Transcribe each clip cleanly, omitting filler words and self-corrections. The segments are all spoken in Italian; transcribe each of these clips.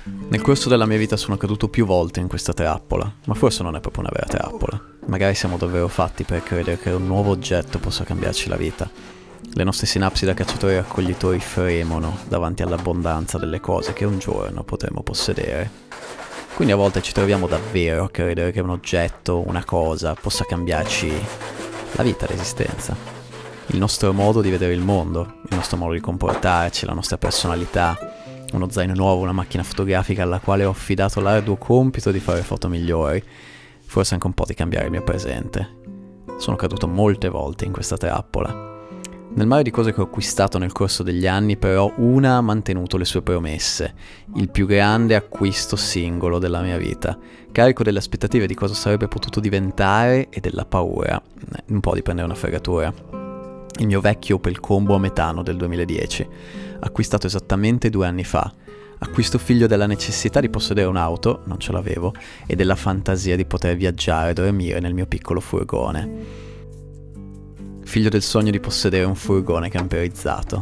Nel corso della mia vita sono caduto più volte in questa trappola, ma forse non è proprio una vera trappola. Magari siamo davvero fatti per credere che un nuovo oggetto possa cambiarci la vita. Le nostre sinapsi da cacciatori e raccoglitori fremono davanti all'abbondanza delle cose che un giorno potremo possedere. Quindi a volte ci troviamo davvero a credere che un oggetto, una cosa, possa cambiarci la vita, l'esistenza. Il nostro modo di vedere il mondo, il nostro modo di comportarci, la nostra personalità. Uno zaino nuovo, una macchina fotografica alla quale ho affidato l'arduo compito di fare foto migliori, forse anche un po' di cambiare il mio presente. Sono caduto molte volte in questa trappola. Nel mare di cose che ho acquistato nel corso degli anni, però, una ha mantenuto le sue promesse, il più grande acquisto singolo della mia vita, carico delle aspettative di cosa sarebbe potuto diventare e della paura, un po' di prendere una fregatura. Il mio vecchio Opel Combo a metano del 2010, acquistato esattamente 2 anni fa. Acquisto figlio della necessità di possedere un'auto, non ce l'avevo, e della fantasia di poter viaggiare e dormire nel mio piccolo furgone. Figlio del sogno di possedere un furgone camperizzato.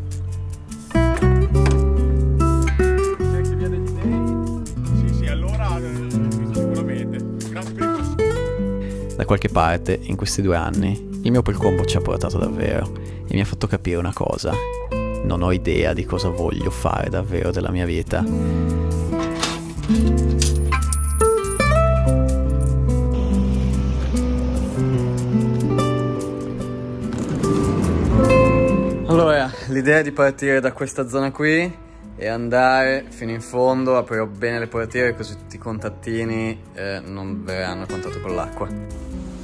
Sì, allora sicuramente. Grazie per il consiglio. Da qualche parte, in questi 2 anni, il mio Opel Combo ci ha portato davvero e mi ha fatto capire una cosa. Non ho idea di cosa voglio fare davvero della mia vita. Allora, l'idea è di partire da questa zona qui e andare fino in fondo. Aprirò bene le portiere così tutti i contattini non verranno a contatto con l'acqua.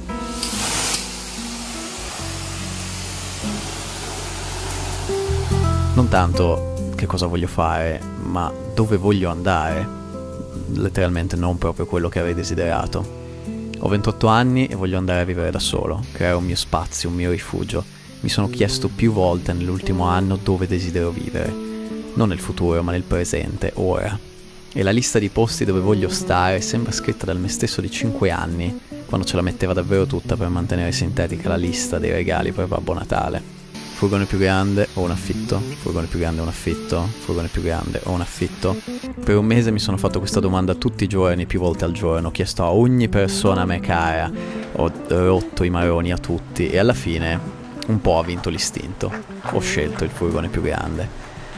Non tanto che cosa voglio fare, ma dove voglio andare. Letteralmente non proprio quello che avrei desiderato. Ho 28 anni e voglio andare a vivere da solo, creare un mio spazio, un mio rifugio. Mi sono chiesto più volte nell'ultimo anno dove desidero vivere. Non nel futuro, ma nel presente, ora. E la lista di posti dove voglio stare sembra scritta dal me stesso di 5 anni, quando ce la metteva davvero tutta per mantenere sintetica la lista dei regali per Babbo Natale. Furgone più grande o un affitto? Furgone più grande o un affitto? Furgone più grande o un affitto? Per un mese mi sono fatto questa domanda tutti i giorni, più volte al giorno. Ho chiesto a ogni persona a me cara, ho rotto i maroni a tutti e alla fine un po' ha vinto l'istinto. Ho scelto il furgone più grande.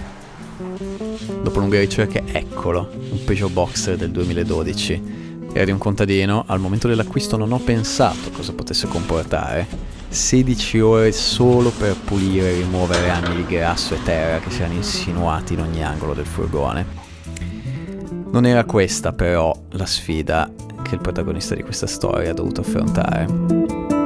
Dopo lunghe ricerche, eccolo, un Peugeot Boxer del 2012. Era di un contadino, al momento dell'acquisto non ho pensato cosa potesse comportare. 16 ore solo per pulire e rimuovere rami di grasso e terra che si erano insinuati in ogni angolo del furgone. Non era questa però la sfida che il protagonista di questa storia ha dovuto affrontare.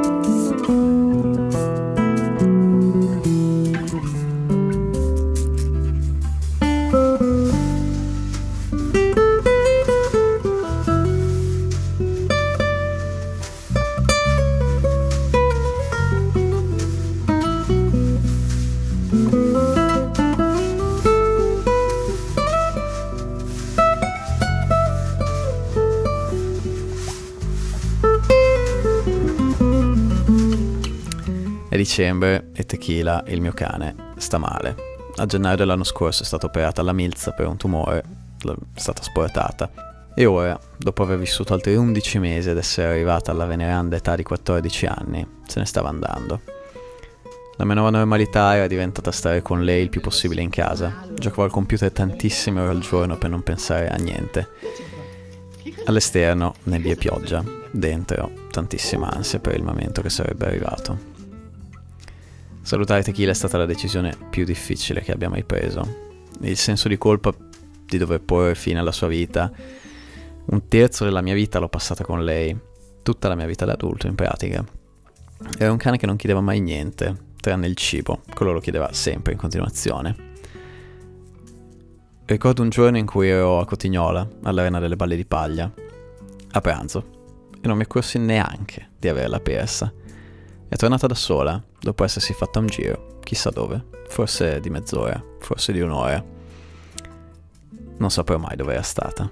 È dicembre e Tequila, il mio cane, sta male. A gennaio dell'anno scorso è stata operata alla milza per un tumore, è stata asportata. E ora, dopo aver vissuto altri 11 mesi ed essere arrivata alla veneranda età di 14 anni, se ne stava andando. La mia nuova normalità era diventata stare con lei il più possibile in casa. Giocavo al computer tantissime ore al giorno per non pensare a niente. All'esterno, nebbia e pioggia. Dentro, tantissima ansia per il momento che sarebbe arrivato. Salutare Tequila è stata la decisione più difficile che abbia mai preso. Il senso di colpa di dover porre fine alla sua vita. 1/3 della mia vita l'ho passata con lei. Tutta la mia vita da adulto, in pratica. Era un cane che non chiedeva mai niente, tranne il cibo. Quello lo chiedeva sempre in continuazione. Ricordo un giorno in cui ero a Cotignola, all'Arena delle Balle di Paglia, a pranzo, e non mi accorsi neanche di averla persa. È tornata da sola, dopo essersi fatta un giro, chissà dove, forse di mezz'ora, forse di un'ora. Non saprò mai dove era stata.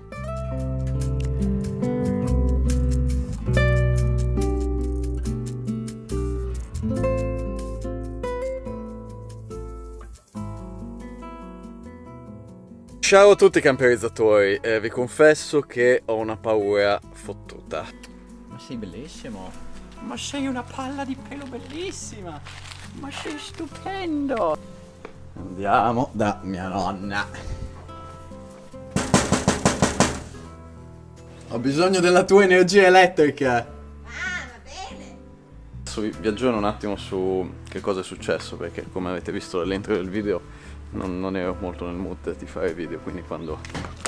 Ciao a tutti camperizzatori, vi confesso che ho una paura fottuta. Ma sei bellissimo. Ma sei una palla di pelo bellissima. Ma sei stupendo. Andiamo da mia nonna. Ho bisogno della tua energia elettrica. Ah, va bene. Adesso vi aggiorno un attimo su che cosa è successo, perché come avete visto dall'intro del video non ero molto nel mood di fare video, quindi quando...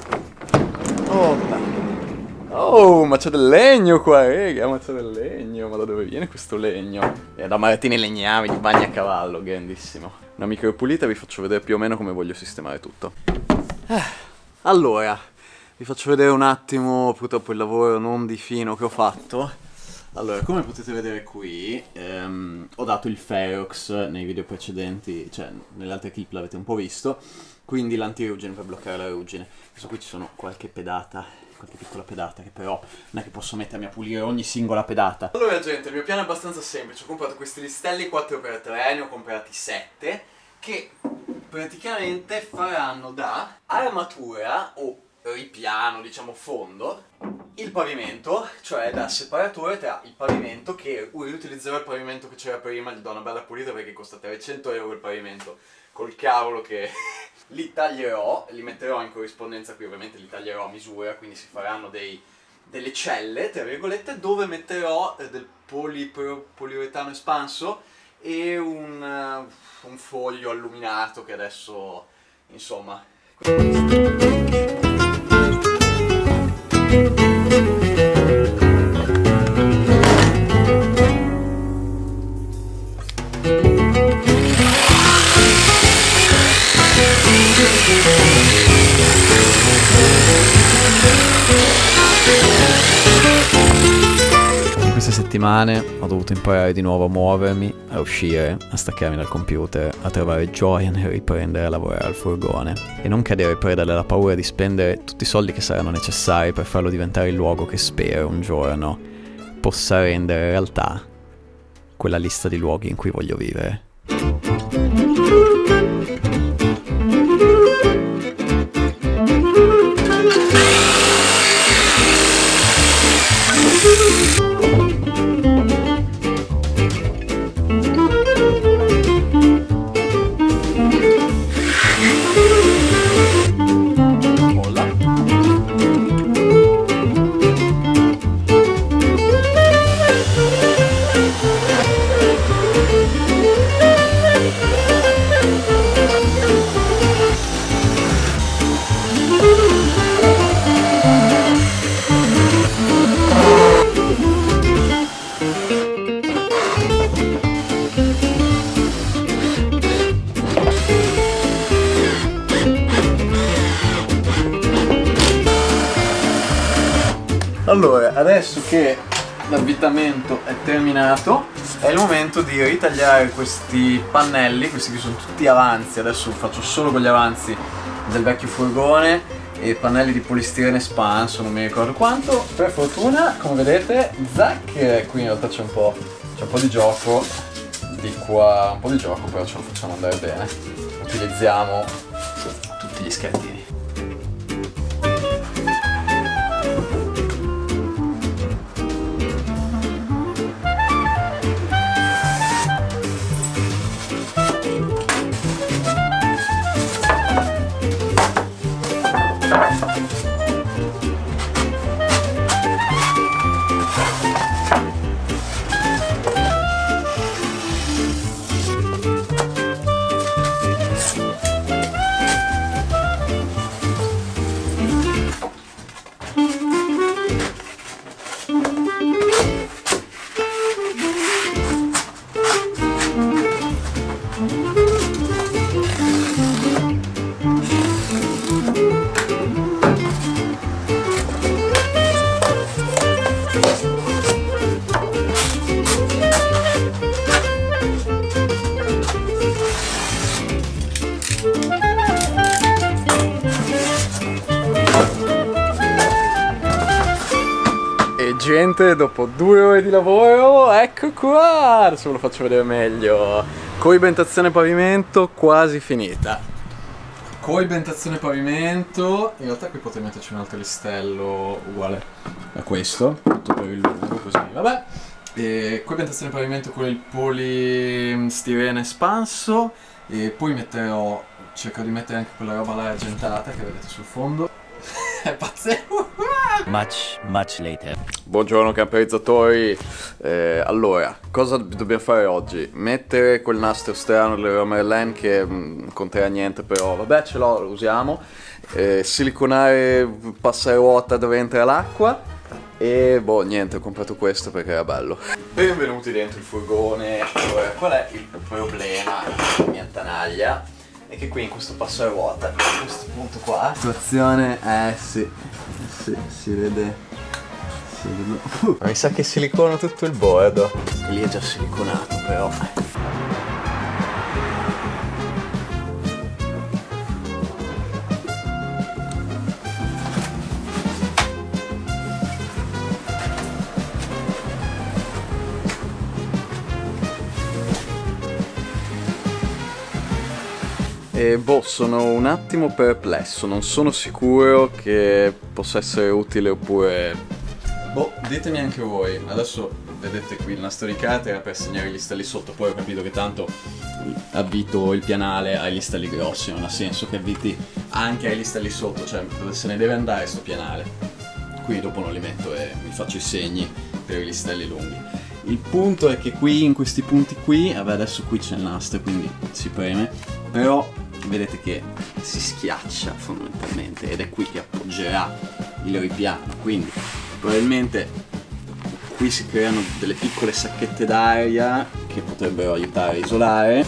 Oh, ma c'è del legno qua, raga, ma c'è del legno, ma da dove viene questo legno? È da Maratini Legnami, di Bagnacavallo, grandissimo. Una micro pulita, vi faccio vedere più o meno come voglio sistemare tutto. Allora, vi faccio vedere un attimo, purtroppo il lavoro non di fino che ho fatto. Allora, come potete vedere qui, ho dato il Ferox nei video precedenti, cioè nelle altre clip l'avete un po' visto, quindi l'antiruggine per bloccare la ruggine. Adesso qui ci sono qualche pedata, qualche piccola pedata, che però non è che posso mettermi a pulire ogni singola pedata. Allora gente, il mio piano è abbastanza semplice, ho comprato questi listelli 4x3, ne ho comprati 7, che praticamente faranno da armatura o ripiano, diciamo fondo, il pavimento, cioè da separatore tra il pavimento, che riutilizzerò il pavimento che c'era prima, gli do una bella pulita perché costa 300 euro il pavimento, col cavolo che li taglierò, li metterò in corrispondenza qui, ovviamente li taglierò a misura, quindi si faranno delle celle, tra virgolette, dove metterò del poliuretano espanso e un foglio alluminato che adesso, insomma... In queste settimane ho dovuto imparare di nuovo a muovermi, a uscire, a staccarmi dal computer, a trovare gioia nel riprendere a lavorare al furgone e non cadere preda della paura di spendere tutti i soldi che saranno necessari per farlo diventare il luogo che spero un giorno possa rendere realtà quella lista di luoghi in cui voglio vivere. Allora, adesso che l'avvitamento è terminato, è il momento di ritagliare questi pannelli, questi qui sono tutti avanzi, adesso faccio solo con gli avanzi del vecchio furgone, e pannelli di polistirene espanso, non mi ricordo quanto. Per fortuna, come vedete, zac, qui in realtà c'è un po' di gioco, di qua un po' di gioco, però ce lo facciamo andare bene. Utilizziamo tutti gli schettini. Gente, dopo 2 ore di lavoro, ecco qua! Adesso ve lo faccio vedere meglio. Coibentazione pavimento quasi finita. Coibentazione pavimento. In realtà qui potrei metterci un altro listello uguale a questo, tutto per il lungo così, vabbè. E coibentazione pavimento con il polistirene espanso. E poi metterò, cerco di mettere anche quella roba là argentata che vedete sul fondo. È pazzesco. Much later. Buongiorno camperizzatori. Allora, cosa dobbiamo fare oggi? Mettere quel nastro strano delle Romerlen che non conterà niente, però vabbè, ce l'ho, lo usiamo. Siliconare passaruota dove entra l'acqua. E boh, niente, ho comprato questo perché era bello. Benvenuti dentro il furgone. Allora, qual è il problema della mia tanaglia? È che qui in questo passaruota, a questo punto qua, la situazione è si vede. Mi sa che silicono tutto il bordo. Lì è già siliconato però. E boh, sono un attimo perplesso, non sono sicuro che possa essere utile oppure... Boh, ditemi anche voi. Adesso vedete qui il nastro di carta per segnare gli listelli sotto, poi ho capito che tanto avvito il pianale ai listelli grossi, non ha senso che avviti anche ai listelli sotto, cioè se ne deve andare sto pianale. Qui dopo non li metto e mi faccio i segni per i listelli lunghi. Il punto è che qui, in questi punti qui, vabbè adesso qui c'è il nastro quindi si preme, però vedete che si schiaccia fondamentalmente ed è qui che appoggerà il ripiano, quindi probabilmente qui si creano delle piccole sacchette d'aria che potrebbero aiutare a isolare.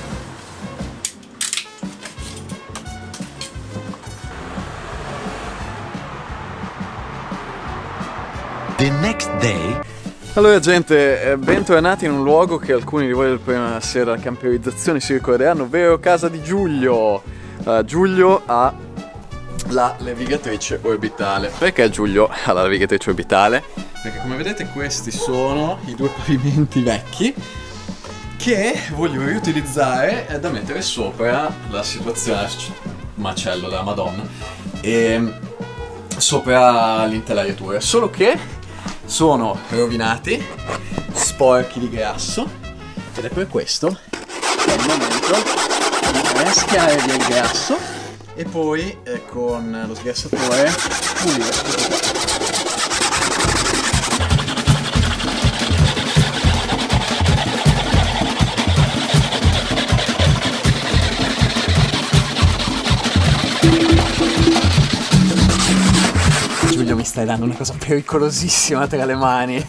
The next day. Allora gente, bentornati in un luogo che alcuni di voi della prima sera della camperizzazione si ricorderanno, ovvero casa di Giulio. Giulio ha la levigatrice orbitale. Perché Giulio ha la levigatrice orbitale? Perché come vedete questi sono i due pavimenti vecchi che voglio riutilizzare da mettere sopra la situazione macello della Madonna e sopra l'intelaiatura, solo che sono rovinati, sporchi di grasso, ed è per questo che è il momento di raschiare via il grasso e poi con lo sgrassatore pulire tutto qua. Giulio, mi stai dando una cosa pericolosissima tra le mani.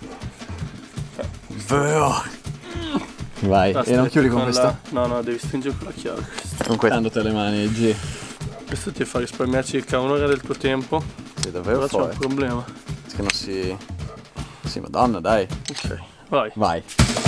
Bro. Vai, e non chiudi con questo? No, devi stringere con la chiave. Con questo dando tra le mani, G. Questo ti fa risparmiare circa un'ora del tuo tempo. Sì, davvero però c'è un problema. Che non si... Sì, madonna, dai. Ok, vai. Vai.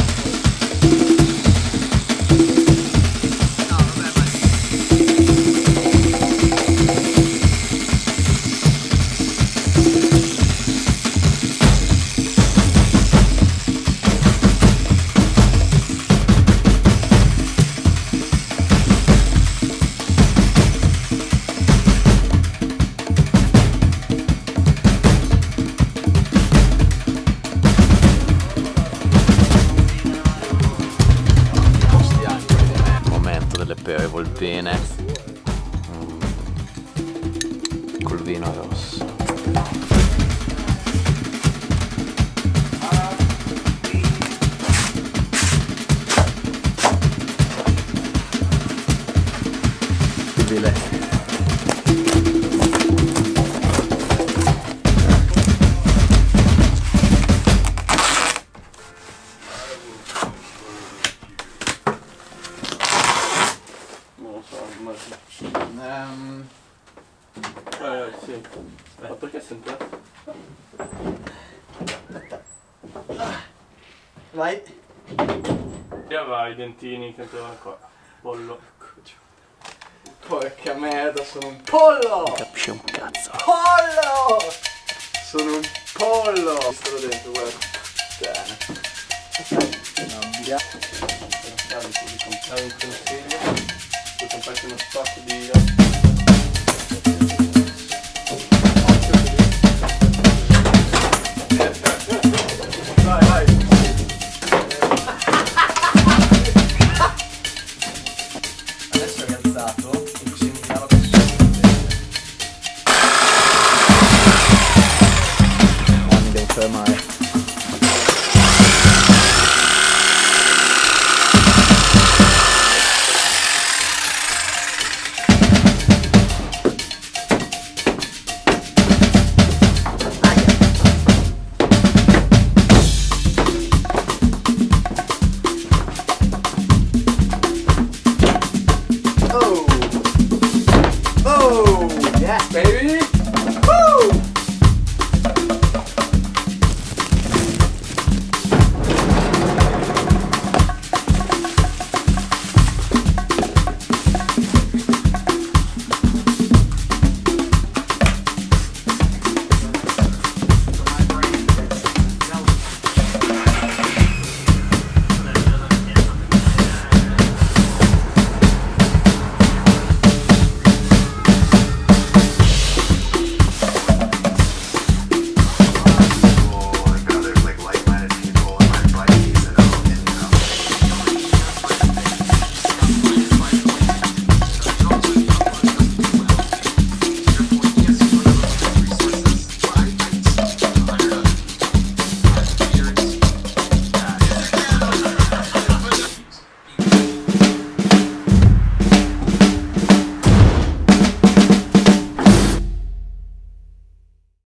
Pere volpine col vino rosso. Sì. Ma perché senti? Vai. E vai i dentini che trovano qua. Pollo. Porca merda, sono un pollo! Non capisce un cazzo. Pollo! Sono un pollo! Sto dentro, guarda. Bene. Abbia. Pensavo di comprare un consiglio. Sono sempre uno stock di